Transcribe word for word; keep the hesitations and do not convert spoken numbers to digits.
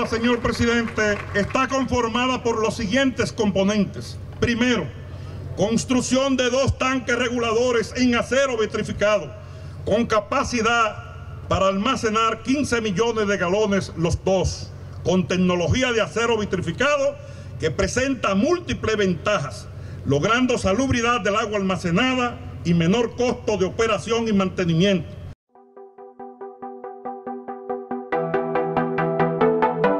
señor presidente, está conformada por los siguientes componentes. Primero, construcción de dos tanques reguladores en acero vitrificado, con capacidad para almacenar quince millones de galones los dos, con tecnología de acero vitrificado que presenta múltiples ventajas, logrando salubridad del agua almacenada y menor costo de operación y mantenimiento.